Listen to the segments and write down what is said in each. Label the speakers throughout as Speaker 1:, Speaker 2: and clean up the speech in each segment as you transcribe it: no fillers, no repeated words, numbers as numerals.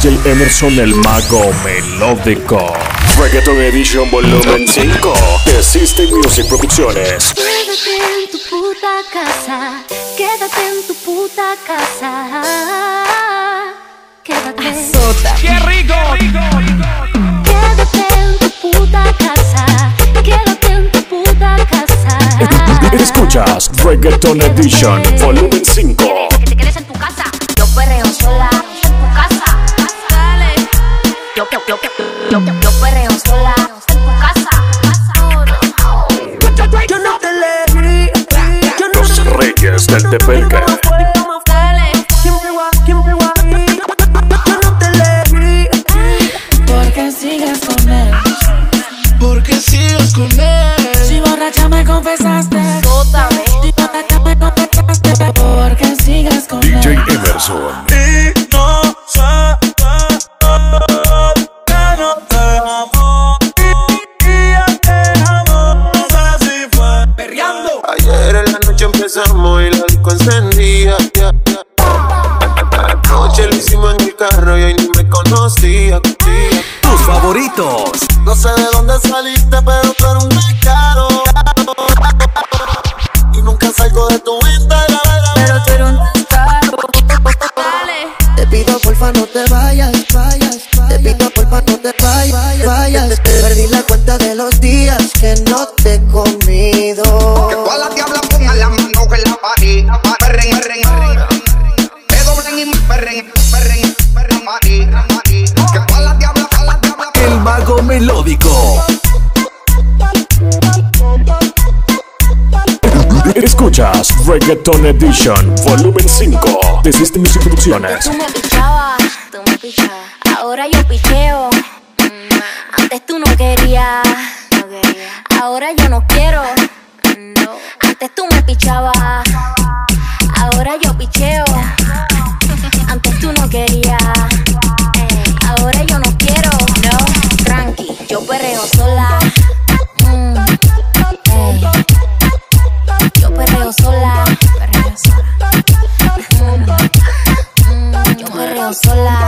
Speaker 1: DJ Emerson el mago melódico. Reggaeton Edition Volumen 5 de System Music Producciones.
Speaker 2: Quédate en tu puta casa, quédate en tu puta casa. Quédate.
Speaker 3: Azota. ¡Qué rico!
Speaker 2: Quédate en tu puta casa, quédate en tu puta casa.
Speaker 1: Escuchas Reggaeton Edition Volumen 5.
Speaker 2: Que te quedes en tu casa. Yo perreo sola en tu casa. Dale. Yo perreo sola en tu casa.
Speaker 3: Yo no te leí.
Speaker 1: Los Reyes del Tepeque.
Speaker 2: Dale.
Speaker 3: Siempre voy ahí. Yo no te leí.
Speaker 4: Porque sigues con él.
Speaker 3: Porque sigues con él.
Speaker 4: Si borracha me confesaste.
Speaker 2: Tótame.
Speaker 4: Si borracha me confesaste. Porque sigues con él.
Speaker 1: DJ Emerson.
Speaker 3: Y no sé que no te amo. Y ya te amo. No sé si fue perreando.
Speaker 5: Ayer en la noche empezamos y la disco encendía. Anoche lo hicimos en el carro y hoy ni me conocía.
Speaker 6: Tus favoritos.
Speaker 5: No sé de dónde saliste, pero tú eres un descaro. Y nunca salgo de tu Instagram.
Speaker 4: Pero tú eres un descaro.
Speaker 2: Dale.
Speaker 4: Te pido porfa no te vayas. Te pido porfa no te vayas. Perdí la cuenta de los días que no te he comido.
Speaker 7: Que todas las diablas pongan las manos en la pared. Perren. Que doblen y perren, marí. Que todas las diablas.
Speaker 6: El mago melódico.
Speaker 1: Escuchas Reggaeton Edition Volumen 5 de System Music Producciones.
Speaker 2: Tú me pichabas, ahora yo picheo. Antes tú no querías, ahora yo no quiero. Antes tú me pichabas, ahora yo picheo. Antes tú no querías, ahora yo no quiero. No, tranqui, yo perreo sola. Yo perreo sola. Yo perreo sola.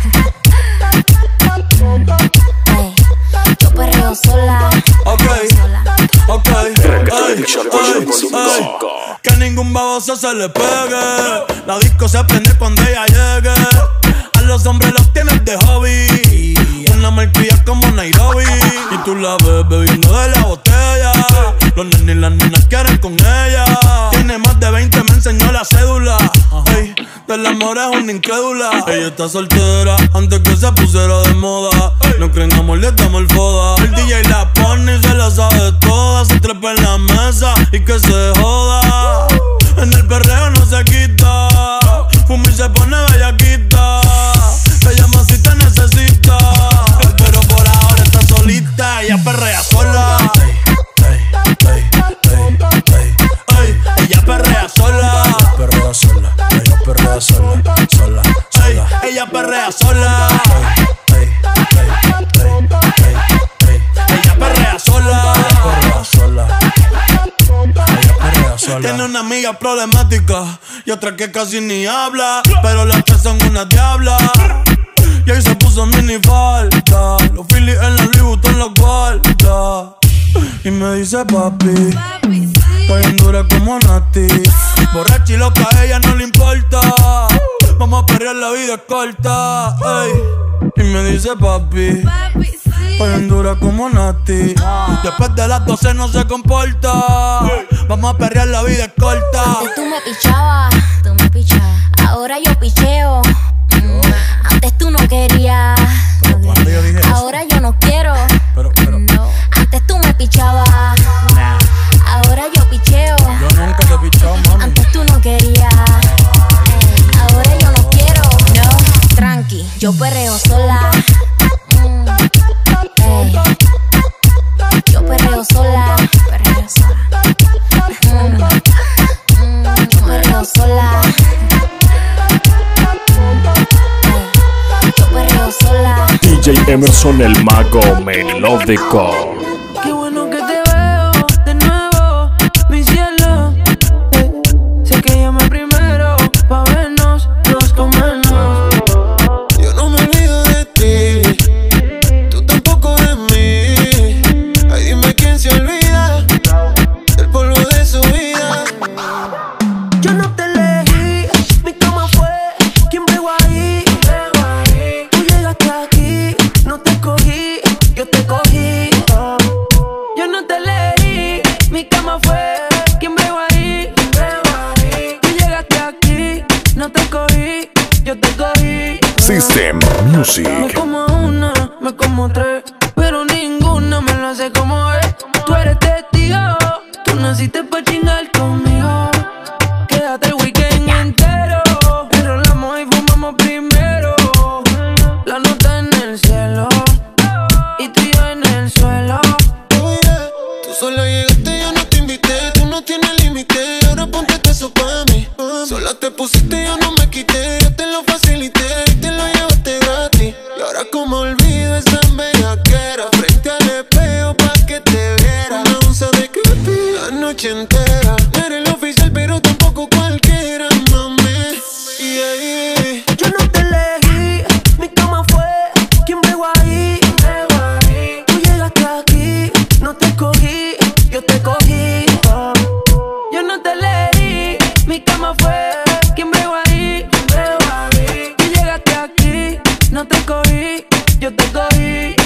Speaker 2: Yo perreo sola.
Speaker 3: Ok.
Speaker 1: Reggaeton Edition Volumen 5.
Speaker 3: Que ningún baboso se le pegue. La disco se prende cuando ella llegue. A los hombres los tienes de hobby. Una malcria como Nairobi. Y tú la ves bebiendo de la botella. Los nenes y las nenas quieren con ella. Tiene más de 20, me enseñó la cédula. Ey, del amor es una incrédula. Ella está soltera antes que se pusiera de moda. No creen amor, le damos el foda. El DJ la pone y se la sabe toda. Se trepa en la mesa y que se joda. En el perreo no se quita. Fuma y se pone bellaquita. Te llama si te necesita. Pero por ahora está solita. Ella perrea sola. Ella perrea sola. Ella perrea sola. Ella perrea sola. Tiene una amiga problemática y otra que casi ni habla, pero las tres son una diabla. Y ahí se puso mini falta, los Phillies en la Louis Vuitton los guarda. Y me dice papi, estoy en dura como Nati. Borracha y loca, a ella no le importa. Vamos a perrear, la vida es corta. Ey. Y me dice papi, estoy en dura como Nati. Después de las 12 no se comporta. Vamos a perrear, la vida es corta.
Speaker 2: Antes tú me pichabas, ahora yo picheo. Antes tú no querías,
Speaker 3: Cuando yo dije eso,
Speaker 2: ahora yo no quiero.
Speaker 3: pero
Speaker 2: Antes tú me pichabas, ahora yo picheo.
Speaker 3: yo nunca te he pichado, mami.
Speaker 2: Antes tú no querías, ahora yo no quiero. No, tranqui, yo perreo sola. Yo perreo sola. Yo perreo sola. Yo perreo sola.
Speaker 1: DJ Emerson el mago melódico.
Speaker 4: Qué bueno que te veo de nuevo, mi cielo. Sé que llamé primero pa' vernos, nos comernos.
Speaker 5: Yo no me olvido
Speaker 1: System Music.
Speaker 8: Me como una, me como tres, pero ninguna me lo hace como es. Tú eres testigo, tú naciste pa' chingar conmigo. Quédate el weekend entero, enrolamos y fumamos primero. La nota en el cielo y tú y yo en el suelo.
Speaker 5: Oh, yeah. Tú sola llegaste, yo no te invité. Tú no tienes límite, ahora ponte eso pa' mí. Sola te pusiste, yo no me quité. Yo te lo facilité y te lo llevaste gratis. Y ahora como olvido esa bellaquera, frente al espejo pa' que te viera. Una onza de creepy la noche entera. No eres el oficial pero tampoco cualquiera, mami. Yeah.
Speaker 8: Yo no te elegí, mi cama fue quien bregó ahí. Tú llegaste aquí, no te escogí, yo te cogí. Yo no te elegí, mi cama fue quien bregó ahí. Tú llegaste aquí, no te escogí, yo te cogí.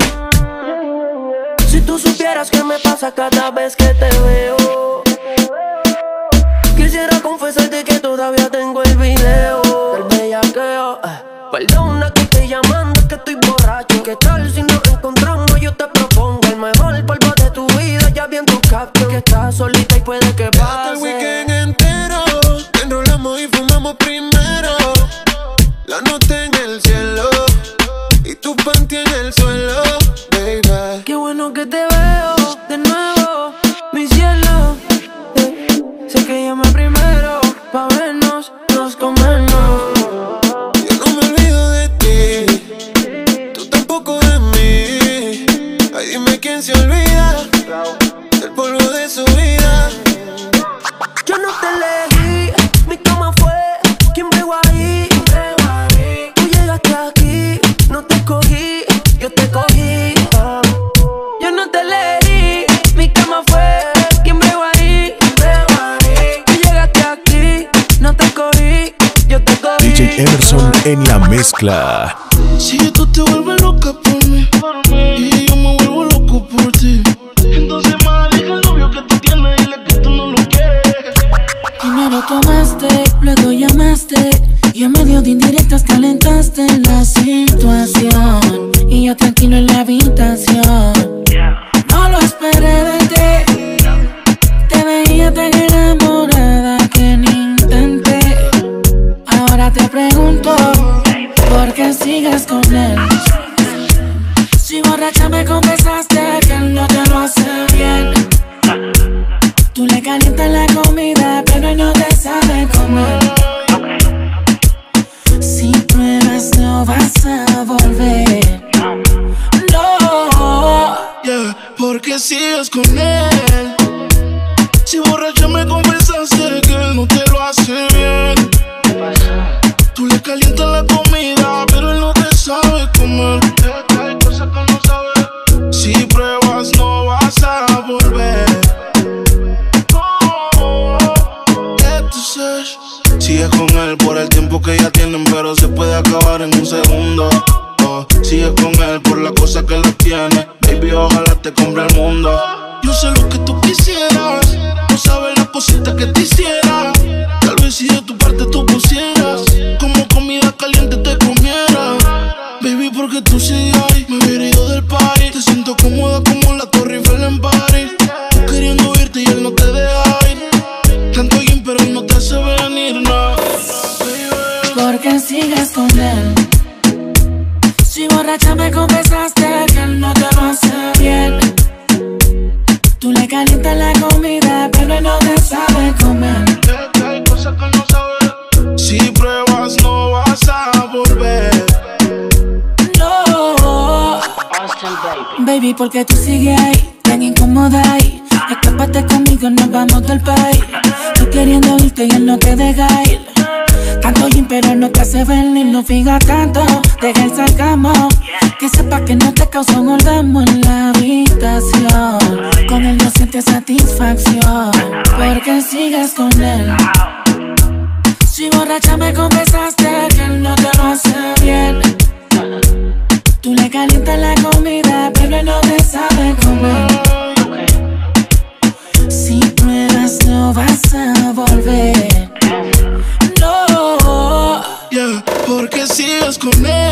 Speaker 8: Si tú supieras qué me pasa cada vez que te veo, quisiera confesarte que todavía tengo el video del bellaqueo. Perdona que estoy llamando, que estoy borracho. ¿Qué tal si nos encontramos? Yo te propongo el mejor polvo de tu vida. Ya vi en tu caption que estás solita y puede que
Speaker 5: Hasta el
Speaker 8: pase.
Speaker 5: weekend entero, enrolamos y fumamos primero. La nota en el cielo y tu panty en el suelo, baby.
Speaker 8: Qué bueno que te veo de nuevo, mi cielo. Sé que llamé primero pa' vernos, nos comemos.
Speaker 5: Yo no me olvido de ti, tú tampoco de mí. Ay, dime quién se olvida del polvo de su vida.
Speaker 8: Yo no te elegí, mi cama fue quien bregó ahí. Tú llegaste aquí, no te escogí, yo te cogí. Yo no te elegí, mi cama fue quien bregó ahí. Tú llegaste aquí, no te escogí, yo te cogí.
Speaker 1: DJ Emerson en la mezcla.
Speaker 9: Si tú te vuelves loca por mí y yo me vuelvo loco por ti, entonces más deja el novio que tú tienes y dile que tú no lo quieres.
Speaker 10: Primero tomaste, luego llamaste y en medio de indirectas calentaste la situación y yo tranquilo en la habitación. No lo esperé de ti, te veía tan enamorada que ni intenté. Ahora te pregunto, ¿por qué sigues con él? Si borracha me confesaste que él no te lo hace bien. Tú le calientas la comida, pero él no te sabe comer. Si pruebas no vas a volver. No.
Speaker 9: Yeah, porque sigues con él. Si borracha me confesaste que él no te lo hace bien. Tú le calientas la comida, pero él no te sabe comer. Hay cosas que no sabes. Si pruebas no vas a volver. Entonces sigues con él por el tiempo que ya tienen, pero se puede acabar en un segundo. Sigues con él por la cosa que él tiene. Baby, ojalá te compre el mundo. Yo sé lo que tú quisieras, no sabes las cositas que te hiciera. Tal vez si de tu parte tú pusieras, como comida caliente te comiera. Baby, porque tú sigues ahí, me hubiera ido del party. Te siento cómoda como la Torre Eiffel en París. Tú queriendo irte y él no te deja ir. Tanto bien, pero él no te hace venir, no.
Speaker 10: Porque sigues con él. Si borracha me confesaste que él no te lo hace bien. Tú le calientas la comida, pero él no te sabe comer.
Speaker 9: Hay cosas que no sabes. Si pruebas no vas a volver.
Speaker 10: No. Baby, porque tú sigues ahí, tan incómoda ahí. Escápate conmigo, nos vamos del país. Tú queriendo irte y él no te deja ir. Tanto gym pero no te hace venir. No fija tanto, deja el salgamos. Que sepa que no te causa un orgasmo en la habitación. Con él no sientes satisfacción. Porque sigues con él. Si borracha me confesaste que él no te lo hace bien. Tú le calientas la comida, pero él no te sabe comer. Si pruebas no vas a volver. No.
Speaker 9: Yeah, porque sigues con él.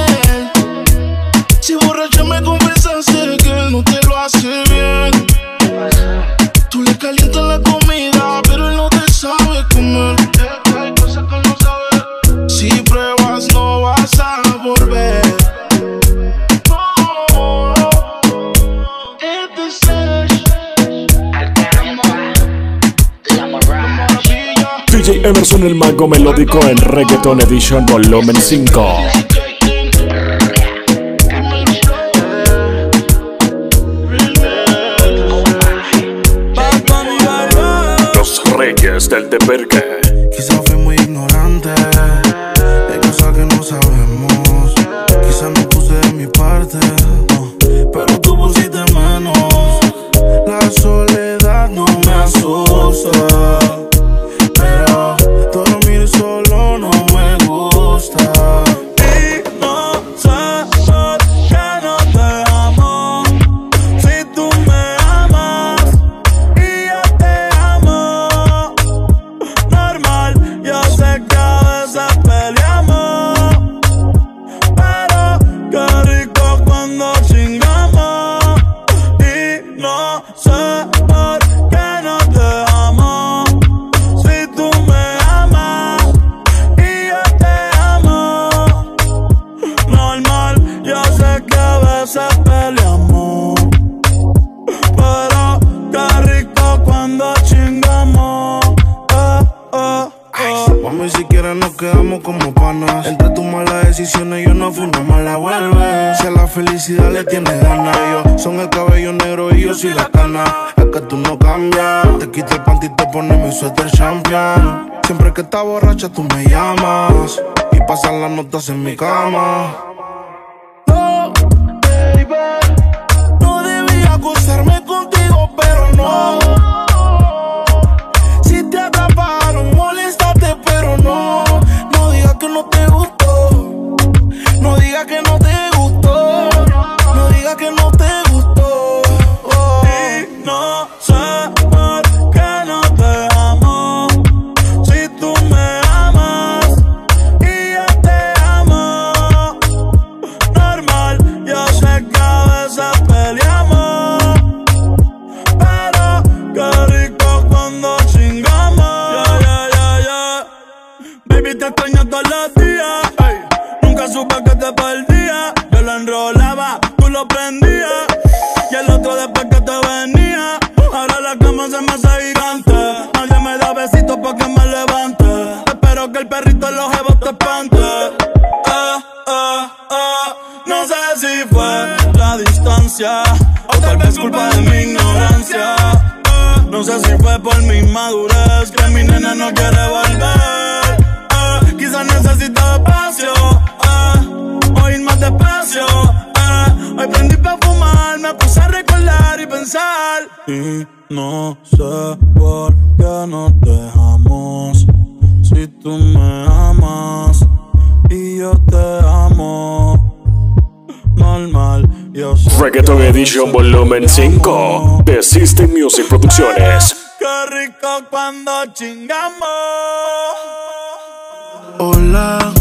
Speaker 9: Si borracha me confesaste que él no te lo hace bien. Tú le calientas la comida, pero él no te sabe comer. Hay cosas que él no sabe. Si pruebas no vas a volver.
Speaker 1: DJ Emerson el Mago Melódico en Reggaeton Edition Volumen 5. Los Reyes del Teperque.
Speaker 9: Quizá fui muy ignorante, hay cosas que no sabemos. Quizá no puse de mi parte, pero tú pusiste menos. La soledad no me asusta, pero dormir solo no me gusta.
Speaker 3: Y no sé por qué no te amo, si tú me amas y yo te amo. Normal, yo sé que a veces peleamos, pero qué rico cuando chingamos. Y no sé por qué no te amo, si tú me amas y yo te amo. Normal, yo sé que a veces peleamos, pero qué rico cuando chingamos.
Speaker 9: Mami, si quieres nos quedamos como panas. Entre tus malas decisiones yo no fui una mala vuelve. Si a la felicidad le tienes ganas, ellos son el cabello negro y yo soy la cana. Es que tú no cambias, te quito el panty y te pones mi suéter champion. Siempre que estás borracha tú me llamas y pasan las notas en mi cama. No, baby, no debía acostarme contigo, pero no. Si te atraparon, moléstate, pero no. No digas que no te gustó, no digas que no te gustó, no digas que no te gustó.
Speaker 3: Y no sé por qué no te amo, si tú me amas y yo te amo. Normal, yo sé que a veces peleamos, pero qué rico cuando chingamos. Baby, te extraño todos los días, ey. Nunca supe que te perdía. Yo lo enrolaba, tú lo prendías, y el otro después que te venía. Ahora la cama se me hace gigante, nadie me da besitos pa' que me levante. Espero que el perrito en los jebos te espante. No sé si fue la distancia o tal vez culpa de mi ignorancia. No sé si fue por mi inmadurez que mi nena no quiere volver. Quizás necesito espacio, o ir más despacio. Hoy prendí pa' fumar, me puse a recordar y pensar. Y no sé por qué no te dejamos, si tú me amas y yo te amo. Normal, yo sé.
Speaker 1: Reggaeton Edition Volumen 5 de System Music Producciones.
Speaker 3: Qué rico cuando chingamos.
Speaker 9: Hola,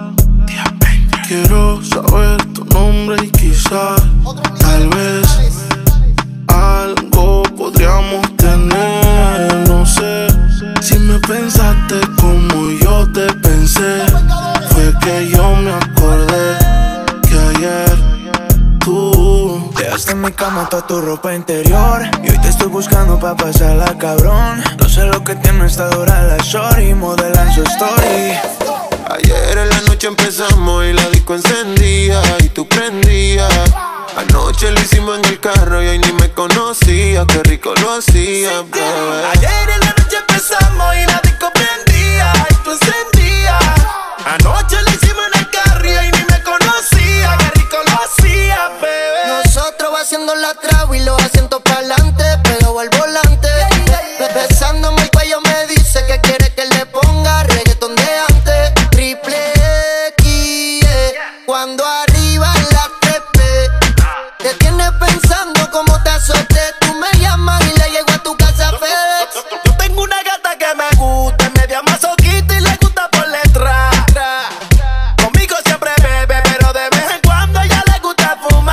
Speaker 9: quiero saber tu nombre y quizás, tal vez, algo podríamos tener. No sé si me pensaste como yo te pensé. Fue que yo me acordé que ayer tú
Speaker 8: dejaste en mi cama toda tu ropa interior y hoy te estoy buscando pa' pasarla, cabrón. No sé lo que tiene esta dura la shorty, modelan su story.
Speaker 5: Ayer en la noche empezamos y la disco encendía y tú prendías. Anoche lo hicimos en el carro y hoy ni me conocía. Qué rico lo hacía, bebé.
Speaker 8: Ayer en la noche empezamos y la disco prendía y tú encendías. Anoche lo hicimos en el carro y hoy ni me conocía. Qué rico lo hacía, bebé.
Speaker 4: Nosotros haciendo la traba y los asientos pa'lante, pegado al volante. Besándome el cuello me dice que quiere que le ponga reggaetón de antes. Triple X, cuando arriba en la TP. Te tienes pensando cómo te azoté. Tú me llamas y le llego a tu casa FedEx.
Speaker 8: Yo tengo una gata que me gusta, media masoquista y le gusta por letra. Conmigo siempre bebe, pero de vez en cuando a ella le gusta fumar.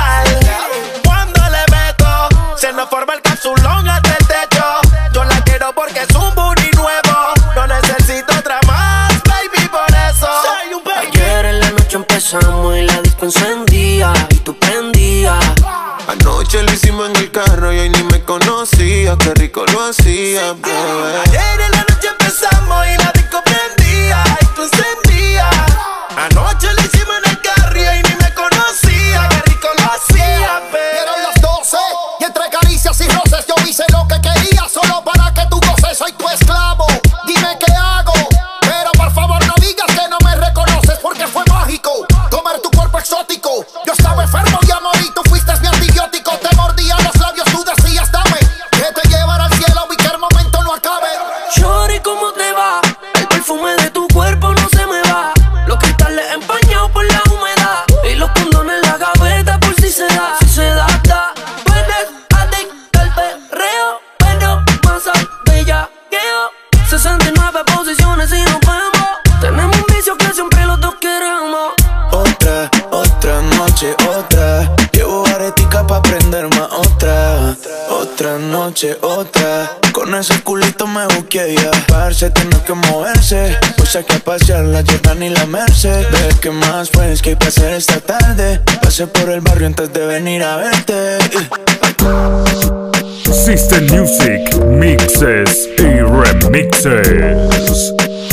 Speaker 8: encendía y tú prendías.
Speaker 5: Anoche lo hicimos en el carro y hoy ni me conocía. Qué rico lo hacía, bebé.
Speaker 8: Ayer en la noche empezamos y la disco prendía y tú encendías. Anoche lo hicimos en el carro y hoy ni me conocía. Qué rico lo hacía, bebé.
Speaker 4: Eran las 12 y entre caricias y roces yo hice lo que quería solo para que tú goces. Soy tu esclavo, dime qué hago. Pero por favor no digas que no me reconoces porque fue mágico comer tu cuerpo exótico. Yo estaba enfermo y amor y tú fuiste mi antibiótico. Te mordía los labios, tú decías dame que te llevara al cielo y que el momento no acabe.
Speaker 8: Shorty, ¿cómo te va? El perfume de tu cuerpo no se me va. Los cristales empañados por la humedad y los condones en la gaveta por si se da. Si se da, da. Tú eres adicta al perreo, pero más al bellaqueo. 69 posiciones y nos vemos. Tenemos un vicio que siempre los dos queremos.
Speaker 9: Otra noche, otra. Llevo aretica pa' prender más otra noche, otra. Con ese culito me busqué ya. Parce, tiene que moverse. Pues saqué a pasear la Jordan y la Merced. Ve que más pues que hay que hacer esta tarde. Pasé por el barrio antes de venir a verte.
Speaker 1: System Music, mixes y remixes.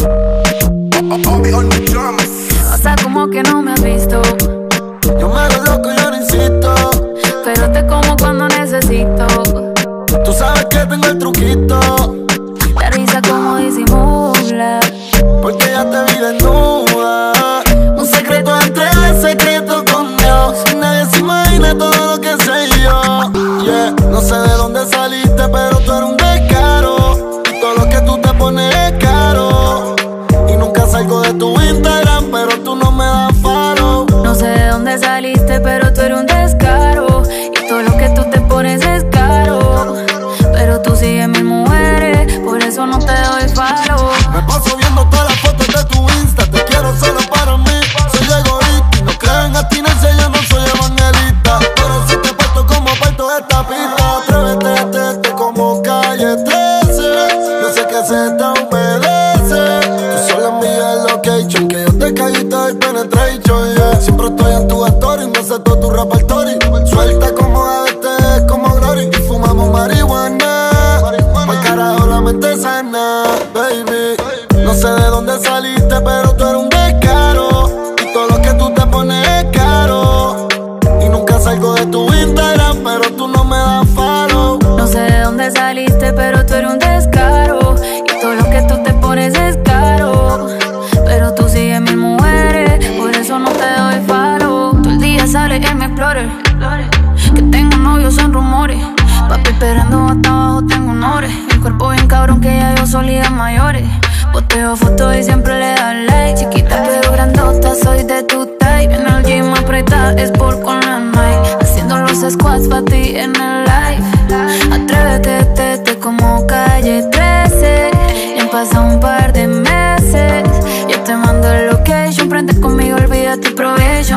Speaker 10: O sea, como que no me has visto.
Speaker 9: Yo me hago loco y yo no insisto.
Speaker 10: Pero te como cuando necesito.
Speaker 9: Tú sabes que tengo el truquito.
Speaker 10: La risa como disimula.
Speaker 9: Porque ya te vi desnuda.
Speaker 10: Un secreto
Speaker 9: entre secreto con Dios. Nadie se imagina todo lo que sé yo. Yeah, no sé de dónde saliste, pero tú eres un descaro. Y todo lo que tú te pones es caro. Y nunca salgo de tu Instagram, pero tú no me das follow.
Speaker 10: No sé de dónde saliste, pero tú eres un descaro. Y todo lo que tú te pones es caro. Pero tú sigues mis mujeres, por eso no te doy follow.
Speaker 9: Me paso viendo todas las fotos de tu Insta. Te quiero solo para mí, soy egoísta. No creo en abstinencia, yo no soy evangelista. Pero si te parto como parto esta pista. Atrévete, como calle 13. Yo sé que se te humedece. Tú solo envías el location, que yo te caí y te doy penetration, yeah. Siempre estoy en tu story, me sé todo tu repertorio. Suelta como ABT, como Glory. Y fumamos marihuana. Pa'l carajo la mente sana, baby. No sé de dónde saliste, pero tú eres un descaro. Y todo lo que tú te pones es caro. Y nunca salgo de tu Instagram, pero tú no me das follow.
Speaker 10: No sé de dónde saliste, pero tú eres un descaro. Y todo lo que tú te pones es caro. Pero tú sigues mis mujeres, por eso no te doy follow. Todo el día sale en mi Explorer. Que tengo novios en rumores. Papi esperando hasta abajo tengo honores. El cuerpo bien cabrón que ya yo solía mayores. Posteo fotos y siempre le das like. Chiquita pero grandota, soy de tu type. En el gym aprieta, es por con la Nike. Haciendo los squats pa' ti en el live. Atrévete, te como calle 13. Y han pasado un par de meses. Yo te mando el location, prende conmigo, olvida tu probation.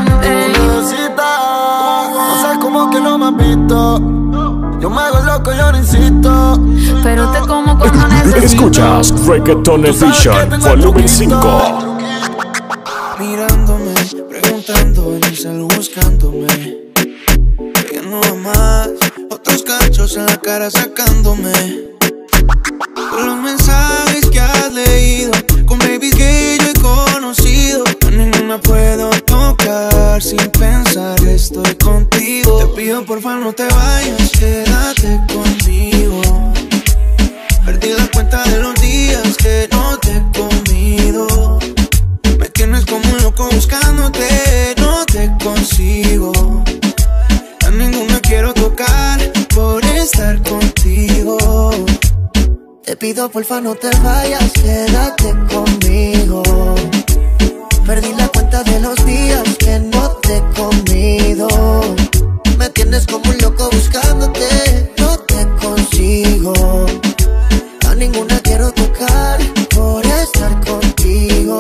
Speaker 9: No sabes cómo que no me has visto. Yo me hago loco, yo no insisto.
Speaker 10: Pero te como cuando necesito.
Speaker 1: Escuchas Reggaeton Edition, volumen 5.
Speaker 9: Mirándome, preguntando en el celu buscándome. Que no más, otros cachos en la cara sacándome. Con los mensajes que has leído, con babies que yo he conocido, a ninguna puedo tocar sin pensar, estoy contigo. Te pido porfa no te vayas, quédate conmigo. Perdí la cuenta de los días que no te he comido. Me tienes como un loco buscándote, no te consigo. A ninguna quiero tocar por estar contigo.
Speaker 4: Te pido porfa no te vayas, quédate conmigo. Perdí la cuenta de los días que no te he comido. Me tienes como un loco buscándote, no te consigo. A ninguna quiero tocar por estar contigo.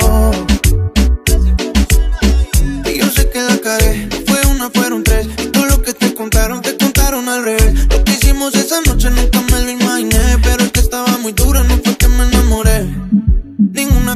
Speaker 9: Y yo sé que la cagué, no fue una, fueron tres. Y todo lo que te contaron al revés. Lo que hicimos esa noche nunca me lo imaginé, pero es que estaba muy dura, no fue que me enamoré. Ninguna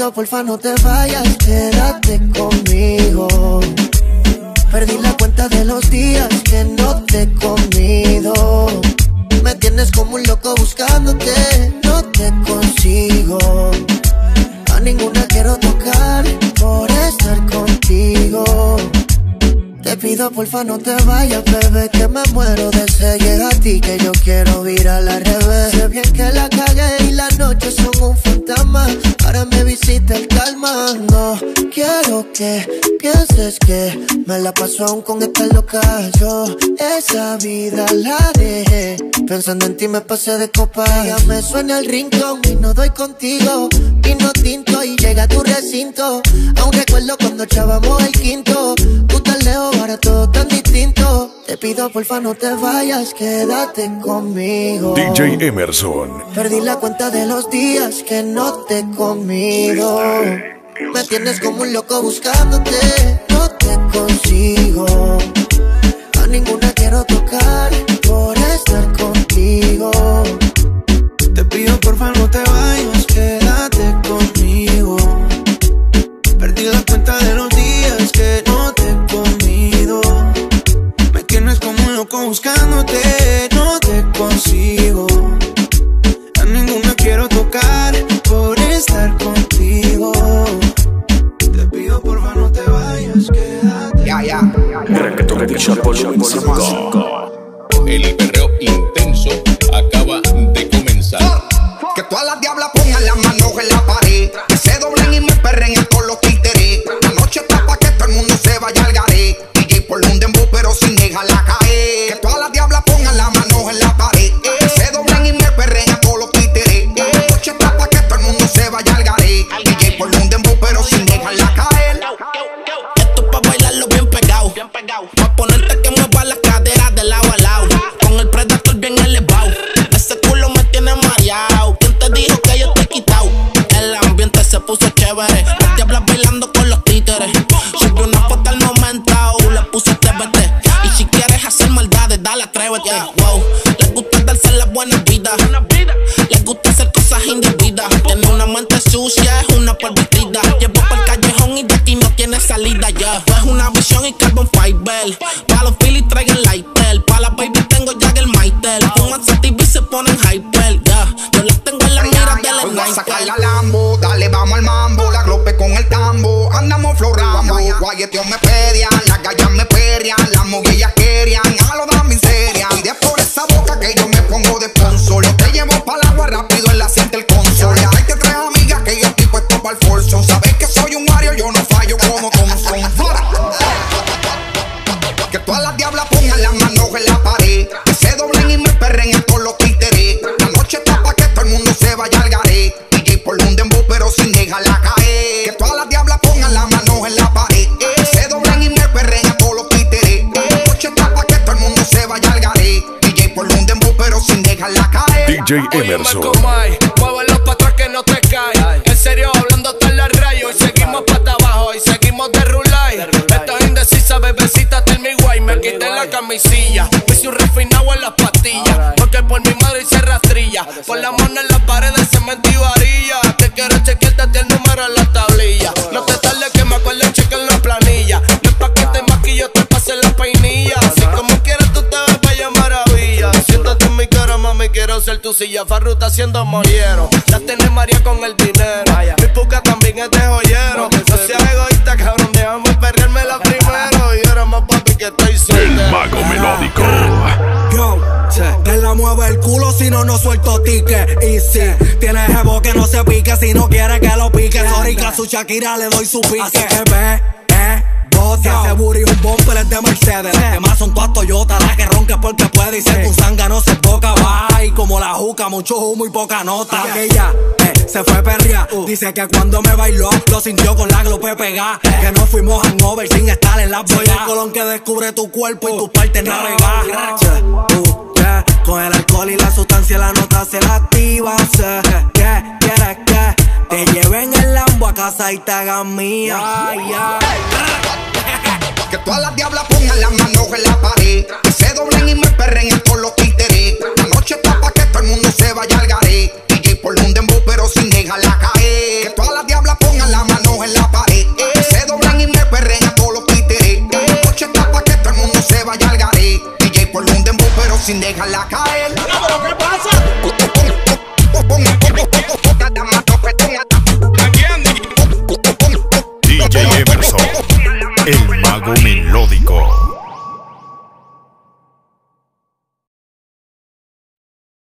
Speaker 4: pido porfa no te vayas, quédate conmigo. Perdí la cuenta de los días que no te he comido. Me tienes como un loco buscándote, no te consigo. A ninguna quiero tocar por estar contigo. Te pido porfa no te vayas, bebé, que me muero de sed. Llega a ti que yo quiero ir al revés. Sé bien que la cagué y las noches son un fantasma. Ahora me visita el calma. No quiero que pienses que me la paso aún con esta loca. Yo esa vida la dejé pensando en ti, me pasé de copa. Ya me suena el rincón y no doy contigo. Vino tinto y llega a tu recinto. Aún recuerdo cuando echábamos el quinto. Tú tan lejos, ahora todo tan distinto. Te pido porfa no te vayas, quédate conmigo.
Speaker 1: DJ Emerson.
Speaker 4: Perdí la cuenta de los días que no te he comido. Me tienes como un loco buscándote, no te consigo. A ninguna quiero tocar por estar contigo.
Speaker 8: Te pido porfa no te vayas, quédate conmigo. Perdí la cuenta de los días que no te he comido. Me tienes como un loco buscándote, no te consigo. A ninguna quiero tocar por estar contigo. Te pido porfa no te vayas, quédate.
Speaker 1: Reggaeton Edition Volumen 5.
Speaker 11: El perreo intenso acaba de comenzar.
Speaker 7: Que todas las diablas pongan las manos en la pared, que se doblen y me perren con los títeres. La noche está pa' que todo el mundo se vaya al garé. DJ por un dembow pero sin dejarla caer. Que todas las diablas pongan las manos en la pared, que se doblen y me perren con los títeres. La noche está pa' que todo el mundo se vaya al garé. DJ por un dembow pero sin dejarla caer.
Speaker 12: Esto es pa' bailarlo bien pegado, pa' ponerte que mueva las caderas de lado a lado. Con el Predator bien elevado, ese culo me tiene mareado. ¿Quién te dijo que yo te he quitado? El ambiente se puso chévere, las diablas bailando con los títeres. Subí una foto al momento, le puse TBT. Y si quieres hacer maldades, dale, atrévete. Wow, les gusta darse las buenas vidas, les gusta hacer cosas indebidas. Tiene una mente sucia, es una pervertida. Llevo por el callejón y de aquí no tiene salida ya. Es una visión y carbon fiber. Pa' los Phillies traigan lighter. Pa' la baby tengo Jagger Maitel. Fuman TV se ponen hyper, yeah. Yo las tengo en la mira de la
Speaker 7: voy a sacar la Lambo, dale vamos al mambo. La glope con el tambo, andamos florando. Guayeteo me pedian, las gallas me perrean, las moguillas querían, a lo dan miseria. Y de por esa boca que yo me pongo de sponsor. Yo te llevo pa'l agua rápido en la cinta el console. Hay que tres amigas que yo estoy puesto pa'l Forson. Sabes que soy un Mario, yo no fallo como Thompson. Que todas las diablas pongan las manos en la pared, que se doblen y me perren con los títeres. La noche está pa' que todo el mundo se vaya al garé. DJ por un dembow pero sin dejarla caer. Que todas las diablas pongan las manos en la pared, que se doblen y me perren con los títeres. La noche está pa' que todo el mundo se vaya al garé. DJ por un dembow pero sin dejarla caer.
Speaker 1: DJ Emerson.
Speaker 13: Muévelo pa' atrás que no te cae. En serio hablando hasta la rayo. Y seguimos pa' abajo y seguimos de rulay. Estás indecisa, bebecita, tell me why. Me quité la camisilla, me hice un refinado en las pastillas. Porque por mi madre hice rastrilla. Por la mano en la pared de cemento y varilla. Te quiero chequearte el número en la tablilla. No te tardes que me acuerdo chequear la planilla. No es pa' que te maquillo, te pase la peinilla. Así como quieras tú te ves bella maravilla. Siéntate en mi cara, mami, quiero ser tu silla. Farruta haciendo mollero, la tiene María con el dinero. Mi puca también es de joyero. No seas egoísta, cabrón, déjame perrearme la primero. Y ahora más papi que estoy soltero.
Speaker 1: El Mago Melódico.
Speaker 8: Yo, te la mueve el culo si no, no suelto ticket. Y si tienes jevo que no se pique, si no quiere que lo pique. Sorry, que a su Shakira le doy su pique. Así que ve, bote. Ese booty un bumper es de Mercedes. Las demás son todas Toyota. La que ronca porque puede y ser tu zanga no se boca. Va y como la juca, mucho humo y poca nota. Aquella se fue perria. Dice que cuando me bailó lo sintió con la glope pegada. Que no fuimos hangover sin estar en la boya. Soy el colón que descubre tu cuerpo y tus partes navegar. Con el alcohol y la sustancia la nota se la activa. Sé que quieres que te lleven el Lambo a casa y te hagan mía.
Speaker 7: Que todas las diablas pongan las manos en la pared, que se doblen y me perren con los títeres. La noche está pa' que todo el mundo se vaya al garé. DJ por un dembow pero sin dejarla caer. Que todas las diablas pongan
Speaker 1: mago melódico.